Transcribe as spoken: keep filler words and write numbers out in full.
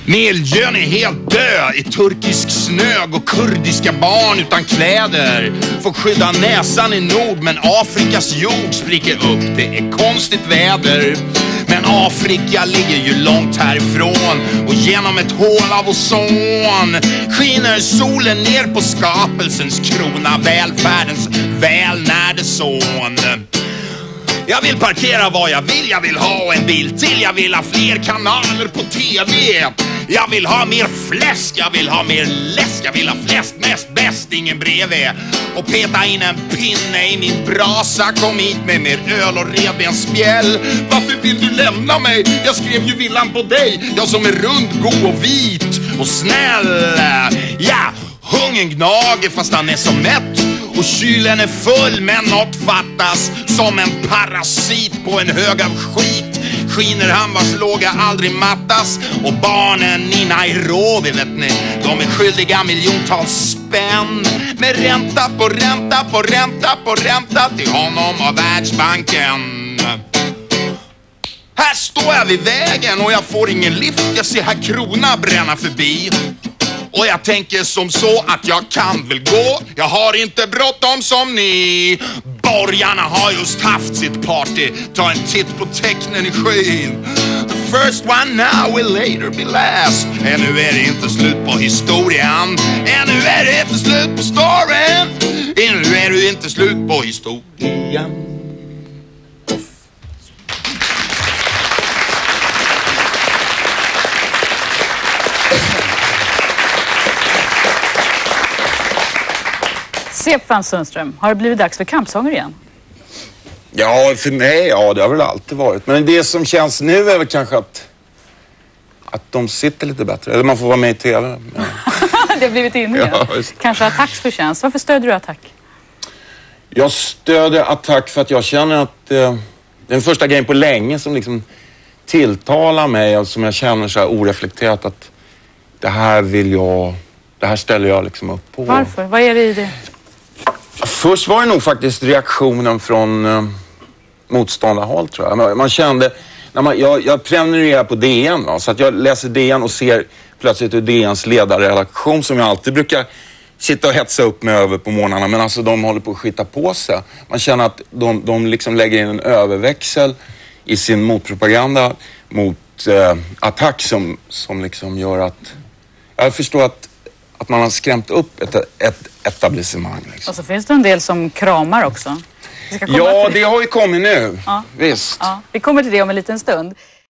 Miljön är helt död i turkisk snö och kurdiska barn utan kläder får skydda näsan i nord, men Afrikas jord spricker upp. Det är konstigt väder, men Afrika ligger ju långt härifrån och genom ett hål av ozon skiner solen ner på skapelsens krona, välfärdens välnärde son. Jag vill parkera vad jag vill, jag vill ha en bil till, jag vill ha fler kanaler på tv. Jag vill ha mer fläsk, jag vill ha mer läsk, jag vill ha flest, mest, bäst, ingen bredvid. Och peta in en pinne i min brasa, kom hit med mer öl och revbensspjäll. Varför vill du lämna mig? Jag skrev ju villan på dig, jag som är rund, god och vit och snäll. Ja, hungern gnager fast han är så mätt. Och kylen är full men något fattas. Som en parasit på en hög av skit skiner han vars låga aldrig mattas. Och barnen i Nairobi, vet ni, de är skyldiga miljontals spänn med ränta på ränta på ränta på ränta till honom av Världsbanken. Här står jag vid vägen och jag får ingen lift. Jag ser här krona bränna förbi. Och jag tänker som så att jag kan väl gå. Jag har inte bråttom som ni. Borgarna har just haft sitt party. Ta en titt på tecknen i skyn. The first one now will later be last. Ännu är det inte slut på historien. Ännu är det inte slut på storyn. Ännu är det inte slut på historien. Stefan Sundström, har det blivit dags för kampsånger igen? Ja, för mig, ja, det har väl alltid varit. Men det som känns nu är väl kanske att, att de sitter lite bättre. Eller man får vara med i tv. Ja. Det har blivit inne igen. Ja, kanske Attacks förtjänst. Varför stöder du Attack? Jag stöder Attack för att jag känner att eh, den första grejen på länge som liksom tilltalar mig och som jag känner så här oreflekterat att det här vill jag, det här ställer jag liksom upp på. Varför? Vad är det i det? Först var det nog faktiskt reaktionen från eh, motståndarhåll, tror jag. Man, man kände, när man, jag, jag prenumererar på D N, va, så att jag läser D N och ser plötsligt hur D N:s ledarredaktion, som jag alltid brukar sitta och hetsa upp mig över på morgnarna, men alltså de håller på att skita på sig. Man känner att de, de liksom lägger in en överväxel i sin motpropaganda mot eh, Attack som, som liksom gör att, jag förstår att Att man har skrämt upp ett, ett etablissemang. Liksom. Och så finns det en del som kramar också. Ja, det. det har ju kommit nu. Ja. Visst. Ja, vi kommer till det om en liten stund.